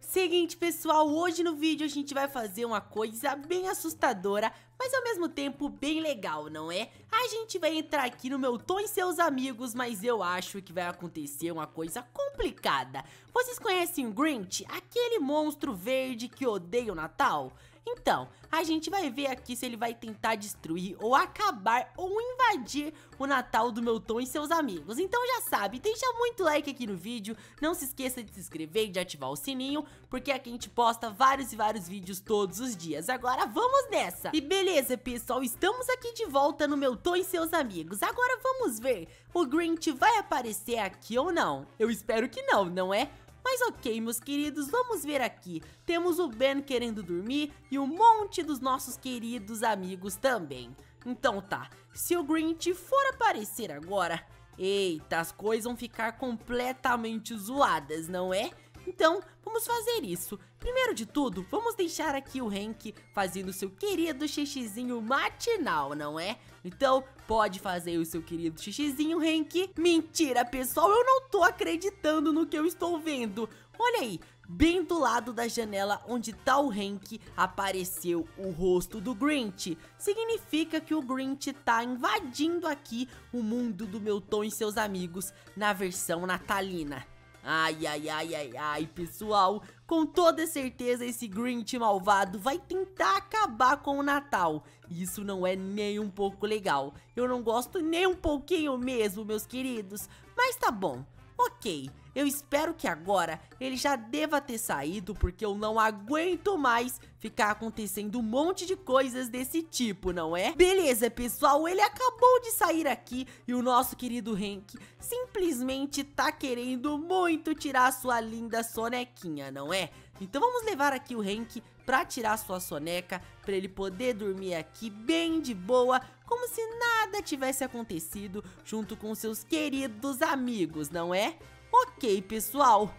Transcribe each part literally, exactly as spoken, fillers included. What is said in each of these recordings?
Seguinte, pessoal, hoje no vídeo a gente vai fazer uma coisa bem assustadora, mas ao mesmo tempo bem legal, não é? A gente vai entrar aqui no meu Tom e seus amigos, mas eu acho que vai acontecer uma coisa complicada. Vocês conhecem o Grinch? Aquele monstro verde que odeia o Natal? Então, a gente vai ver aqui se ele vai tentar destruir ou acabar ou invadir o Natal do meu Tom e seus amigos. Então já sabe, deixa muito like aqui no vídeo, não se esqueça de se inscrever e de ativar o sininho, porque aqui a gente posta vários e vários vídeos todos os dias. Agora vamos nessa! E beleza, pessoal, estamos aqui de volta no meu Tom e seus amigos. Agora vamos ver, o Grinch vai aparecer aqui ou não? Eu espero que não, não é? Mas ok, meus queridos, vamos ver aqui. Temos o Ben querendo dormir e um monte dos nossos queridos amigos também. Então tá, se o Grinch for aparecer agora, eita, as coisas vão ficar completamente zoadas, não é? Então, vamos fazer isso. Primeiro de tudo, vamos deixar aqui o Hank fazendo o seu querido xixizinho matinal, não é? Então, pode fazer o seu querido xixizinho, Hank. Mentira, pessoal, eu não tô acreditando no que eu estou vendo. Olha aí, bem do lado da janela onde tá o Hank, apareceu o rosto do Grinch. Significa que o Grinch tá invadindo aqui o mundo do meu Tom e seus amigos na versão natalina. Ai, ai, ai, ai, ai, pessoal, com toda certeza esse Grinch malvado vai tentar acabar com o Natal. Isso não é nem um pouco legal, eu não gosto nem um pouquinho mesmo, meus queridos. Mas tá bom, ok, eu espero que agora ele já deva ter saído, porque eu não aguento mais ficar acontecendo um monte de coisas desse tipo, não é? Beleza, pessoal, ele acabou de sair aqui e o nosso querido Hank simplesmente tá querendo muito tirar sua linda sonequinha, não é? Então vamos levar aqui o Hank pra tirar sua soneca, pra ele poder dormir aqui bem de boa, como se nada tivesse acontecido, junto com seus queridos amigos, não é? Ok, pessoal.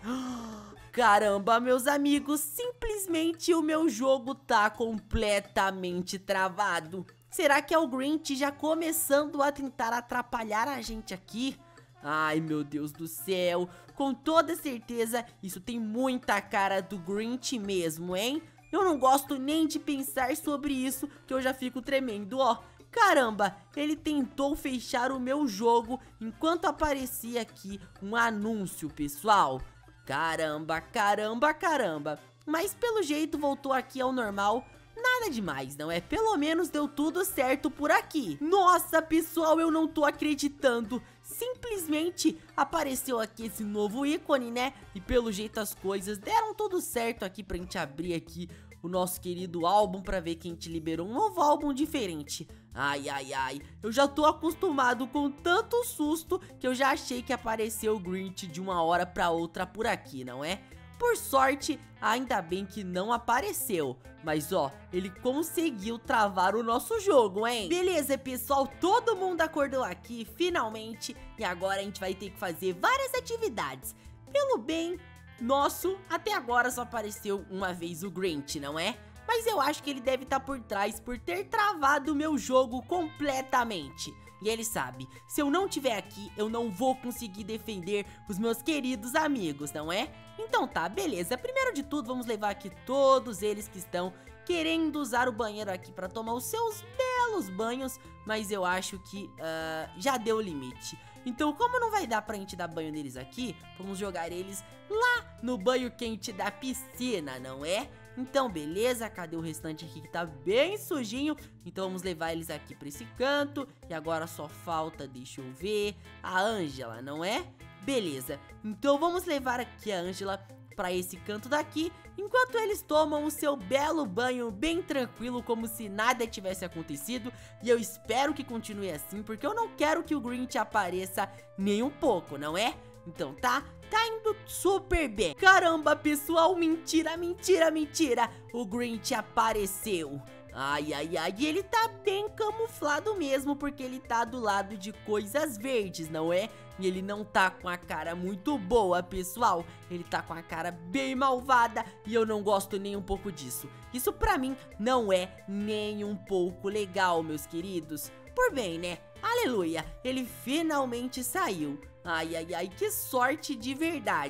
Caramba, meus amigos, simplesmente o meu jogo tá completamente travado. Será que é o Grinch já começando a tentar atrapalhar a gente aqui? Ai, meu Deus do céu, com toda certeza isso tem muita cara do Grinch mesmo, hein? Eu não gosto nem de pensar sobre isso, que eu já fico tremendo, ó. Caramba, ele tentou fechar o meu jogo enquanto aparecia aqui um anúncio, pessoal. Caramba, caramba, caramba. Mas pelo jeito voltou aqui ao normal. Nada demais, não é? Pelo menos deu tudo certo por aqui. Nossa, pessoal, eu não tô acreditando. Simplesmente apareceu aqui esse novo ícone, né? E pelo jeito as coisas deram tudo certo aqui pra gente abrir aqui o nosso querido álbum pra ver que a gente liberou um novo álbum diferente. Ai, ai, ai, eu já tô acostumado com tanto susto que eu já achei que apareceu o Grinch de uma hora pra outra por aqui, não é? Por sorte, ainda bem que não apareceu. Mas ó, ele conseguiu travar o nosso jogo, hein? Beleza, pessoal, todo mundo acordou aqui, finalmente. E agora a gente vai ter que fazer várias atividades. Pelo bem nosso, até agora só apareceu uma vez o Grinch, não é? Mas eu acho que ele deve estar por trás por ter travado o meu jogo completamente. E ele sabe, se eu não estiver aqui, eu não vou conseguir defender os meus queridos amigos, não é? Então tá, beleza. Primeiro de tudo, vamos levar aqui todos eles que estão querendo usar o banheiro aqui para tomar os seus belos banhos. Mas eu acho que uh, já deu o limite. Então, como não vai dar pra gente dar banho neles aqui, vamos jogar eles lá no banho quente da piscina, não é? Então, beleza, cadê o restante aqui que tá bem sujinho? Então vamos levar eles aqui pra esse canto. E agora só falta, deixa eu ver, a Ângela, não é? Beleza, então vamos levar aqui a Ângela pra esse canto daqui, enquanto eles tomam o seu belo banho bem tranquilo, como se nada tivesse acontecido. E eu espero que continue assim, porque eu não quero que o Grinch apareça nem um pouco, não é? Então tá, tá indo super bem. Caramba, pessoal, mentira, mentira, mentira. O Grinch apareceu. Ai, ai, ai, e ele tá bem camuflado mesmo, porque ele tá do lado de coisas verdes, não é? E ele não tá com a cara muito boa, pessoal. Ele tá com a cara bem malvada e eu não gosto nem um pouco disso. Isso pra mim não é nem um pouco legal, meus queridos. Por bem, né? Aleluia, ele finalmente saiu. Ai, ai, ai, que sorte de verdade.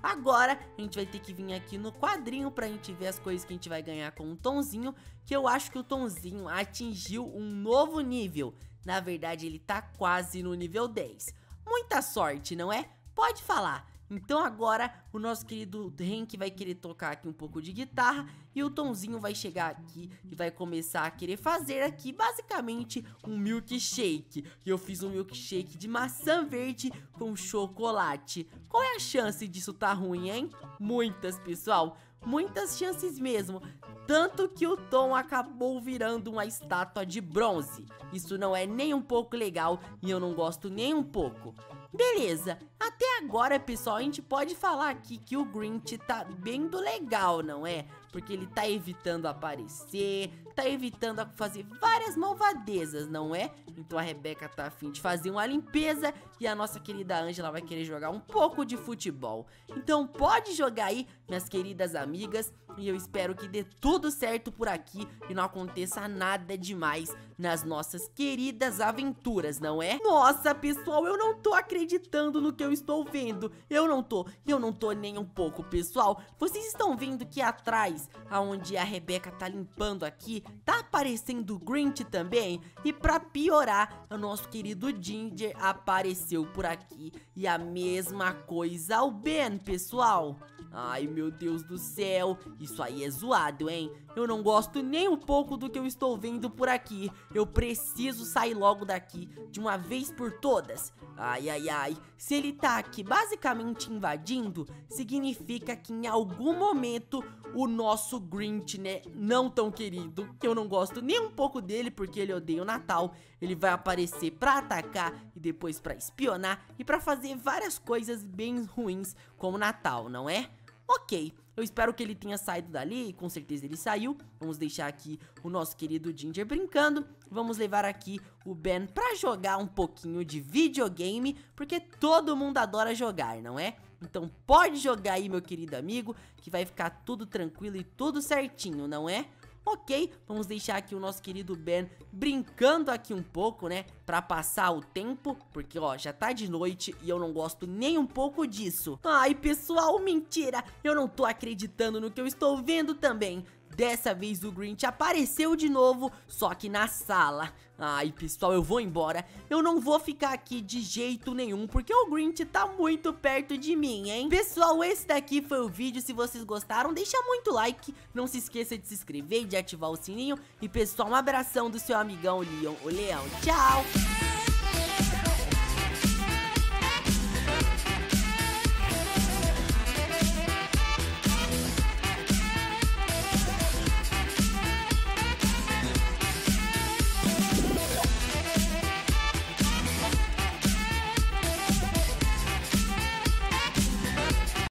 Agora, a gente vai ter que vir aqui no quadrinho pra gente ver as coisas que a gente vai ganhar com o Tonzinho, que eu acho que o Tonzinho atingiu um novo nível. Na verdade, ele tá quase no nível dez. Muita sorte, não é? Pode falar. Então agora o nosso querido Hank vai querer tocar aqui um pouco de guitarra e o Tonzinho vai chegar aqui e vai começar a querer fazer aqui basicamente um milkshake. E eu fiz um milkshake de maçã verde com chocolate. Qual é a chance disso tá ruim, hein? Muitas, pessoal. Muitas chances mesmo. Tanto que o Tom acabou virando uma estátua de bronze. Isso não é nem um pouco legal e eu não gosto nem um pouco. Beleza, até agora, pessoal, a gente pode falar aqui que o Grinch tá bem do legal, não é? Porque ele tá evitando aparecer, tá evitando fazer várias malvadezas, não é? Então a Rebeca tá a fim de fazer uma limpeza e a nossa querida Ângela vai querer jogar um pouco de futebol. Então pode jogar aí, minhas queridas amigas, e eu espero que dê tudo certo por aqui e não aconteça nada demais nas nossas queridas aventuras, não é? Nossa, pessoal, eu não tô acreditando no que eu estou vendo. Eu não tô, eu não tô nem um pouco, pessoal. Vocês estão vendo que atrás, aonde a Rebeca tá limpando aqui, tá aparecendo o Grinch também? E pra piorar, o nosso querido Ginger apareceu por aqui. E a mesma coisa o Ben, pessoal. Ai, meu Deus do céu, isso aí é zoado, hein? Eu não gosto nem um pouco do que eu estou vendo por aqui. Eu preciso sair logo daqui, de uma vez por todas. Ai, ai, ai, se ele tá aqui basicamente invadindo, significa que em algum momento o nosso Grinch, né, não tão querido, que eu não gosto nem um pouco dele porque ele odeia o Natal, ele vai aparecer pra atacar e depois pra espionar e pra fazer várias coisas bem ruins como Natal, não é? Ok, eu espero que ele tenha saído dali, e com certeza ele saiu. Vamos deixar aqui o nosso querido Ginger brincando. Vamos levar aqui o Ben pra jogar um pouquinho de videogame, porque todo mundo adora jogar, não é? Então pode jogar aí, meu querido amigo, que vai ficar tudo tranquilo e tudo certinho, não é? Ok, vamos deixar aqui o nosso querido Ben brincando aqui um pouco, né, pra passar o tempo, porque ó, já tá de noite e eu não gosto nem um pouco disso. Ai, pessoal, mentira, eu não tô acreditando no que eu estou vendo também. Dessa vez o Grinch apareceu de novo, só que na sala. Ai, pessoal, eu vou embora. Eu não vou ficar aqui de jeito nenhum, porque o Grinch tá muito perto de mim, hein? Pessoal, esse daqui foi o vídeo. Se vocês gostaram, deixa muito like. Não se esqueça de se inscrever e de ativar o sininho. E, pessoal, um abração do seu amigão Leon, o Leão. Tchau!